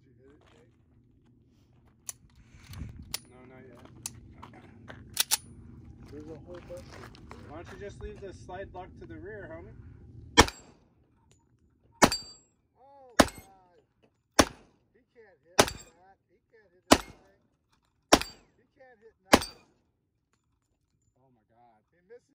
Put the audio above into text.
you hit it, Jake? No, not yet. There's a whole bunch of... Why don't you just leave the slide lock to the rear, homie? Oh, God. He can't hit that. He can't hit anything. He can't hit nothing. Oh my God. He misses.